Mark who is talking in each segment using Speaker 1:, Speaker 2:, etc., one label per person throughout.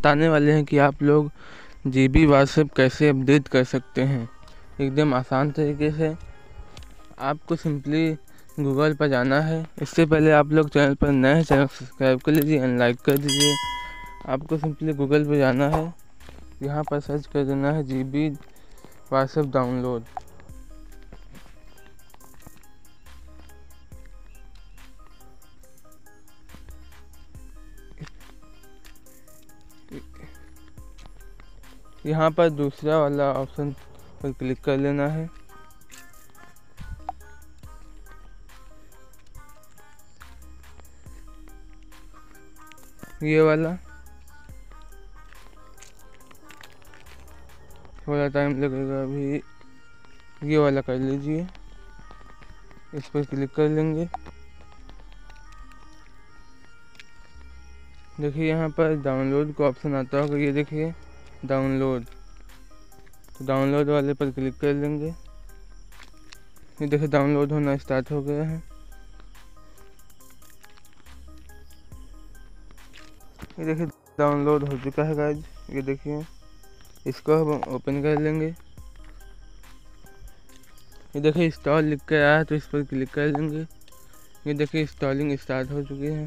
Speaker 1: बताने वाले हैं कि आप लोग जीबी व्हाट्सएप कैसे अपडेट कर सकते हैं एकदम आसान तरीके से। आपको सिंपली गूगल पर जाना है। इससे पहले आप लोग चैनल पर नए हैं, चैनल सब्सक्राइब कर लीजिए एंड लाइक कर दीजिए। आपको सिंपली गूगल पर जाना है, यहाँ पर सर्च कर देना है जीबी व्हाट्सएप डाउनलोड। यहाँ पर दूसरा वाला ऑप्शन पर क्लिक कर लेना है। ये वाला थोड़ा टाइम लगेगा अभी, ये वाला कर लीजिए। इस पर क्लिक कर लेंगे। देखिए यहाँ पर डाउनलोड का ऑप्शन आता होगा, ये देखिए डाउनलोड। तो डाउनलोड वाले पर क्लिक कर लेंगे। ये देखिए डाउनलोड होना स्टार्ट हो गया है। ये देखिए डाउनलोड हो चुका है गाइज। ये देखिए, इसको हम ओपन कर लेंगे। ये देखिए इंस्टॉल लिख के आया है, तो इस पर क्लिक कर लेंगे। ये देखिए इंस्टॉलिंग स्टार्ट हो चुकी है।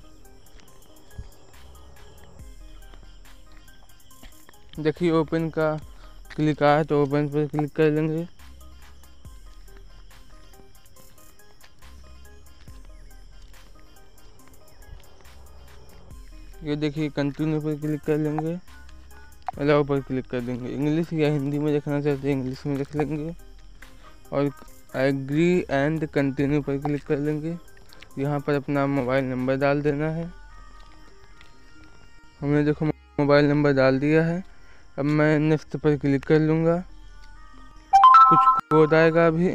Speaker 1: देखिए ओपन का क्लिक आया, तो ओपन पर क्लिक कर लेंगे। ये देखिए कंटिन्यू पर क्लिक कर लेंगे, अलाउ पर क्लिक कर देंगे। इंग्लिश या हिंदी में देखना चाहते हैं इंग्लिश में देख लेंगे और एग्री एंड कंटिन्यू पर क्लिक कर लेंगे। यहाँ पर अपना मोबाइल नंबर डाल देना है। हमने देखो मोबाइल नंबर डाल दिया है। अब मैं नेक्स्ट पर क्लिक कर लूँगा। कुछ कोड आएगा अभी।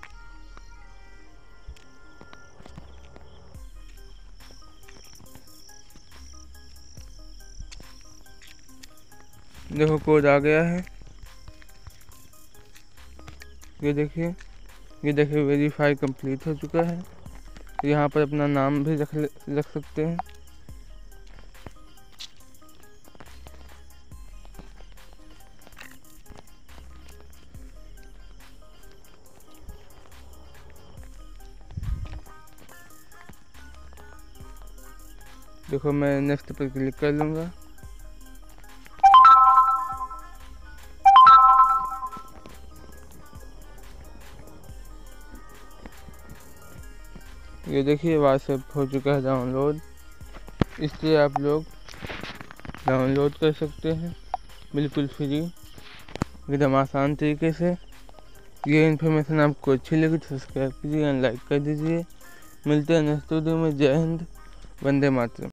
Speaker 1: देखो कोड आ गया है। ये देखिए वेरीफाई कंप्लीट हो चुका है। यहाँ पर अपना नाम भी रख सकते हैं। देखो मैं नेक्स्ट पर क्लिक कर लूँगा। ये देखिए व्हाट्सएप हो चुका है डाउनलोड। इससे आप लोग डाउनलोड कर सकते हैं बिल्कुल फ्री, एकदम आसान तरीके से। ये इन्फॉर्मेशन आपको अच्छी लगी तो सब्सक्राइब कीजिए एंड लाइक कर दीजिए। मिलते हैं नेक्स्ट वीडियो में। जय हिंद, वंदे मातरम।